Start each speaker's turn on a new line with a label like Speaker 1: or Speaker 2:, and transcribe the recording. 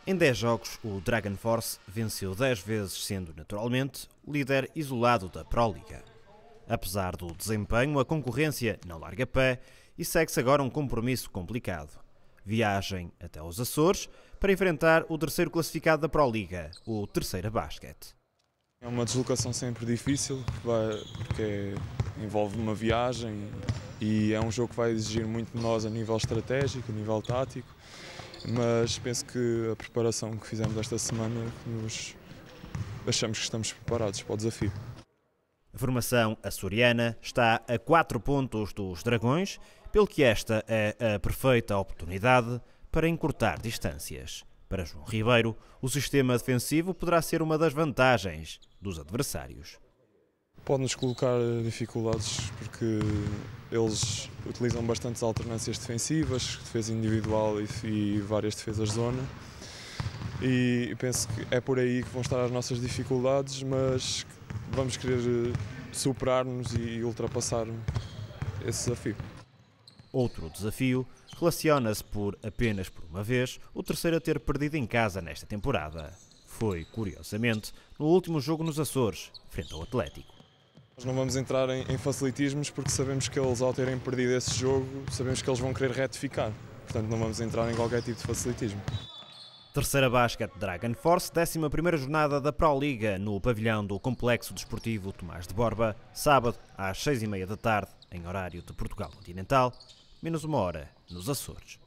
Speaker 1: Em 10 jogos, o Dragon Force venceu 10 vezes, sendo naturalmente o líder isolado da Pro Liga. Apesar do desempenho, a concorrência não larga pé e segue-se agora um compromisso complicado. Viagem até os Açores para enfrentar o terceiro classificado da Pro Liga, o Terceira Basket.
Speaker 2: É uma deslocação sempre difícil, porque envolve uma viagem e é um jogo que vai exigir muito de nós a nível estratégico, a nível tático, mas penso que a preparação que fizemos esta semana achamos que estamos preparados para o desafio.
Speaker 1: A formação açoriana está a 4 pontos dos Dragões, pelo que esta é a perfeita oportunidade para encurtar distâncias. Para João Ribeiro, o sistema defensivo poderá ser uma das vantagens dos adversários.
Speaker 2: Pode-nos colocar dificuldades porque eles utilizam bastantes alternâncias defensivas, defesa individual e várias defesas de zona. E penso que é por aí que vão estar as nossas dificuldades, mas vamos querer superar-nos e ultrapassar esse desafio.
Speaker 1: Outro desafio relaciona-se apenas por uma vez o terceiro a ter perdido em casa nesta temporada. Foi, curiosamente, no último jogo nos Açores, frente ao Atlético.
Speaker 2: Nós não vamos entrar em facilitismos porque sabemos que eles, ao terem perdido esse jogo, sabemos que eles vão querer retificar. Portanto, não vamos entrar em qualquer tipo de facilitismo.
Speaker 1: Terceira Basket Dragon Force, 11ª jornada da Pro Liga no pavilhão do Complexo Desportivo Tomás de Borba, sábado às 6h30 da tarde, em horário de Portugal Continental, menos uma hora nos Açores.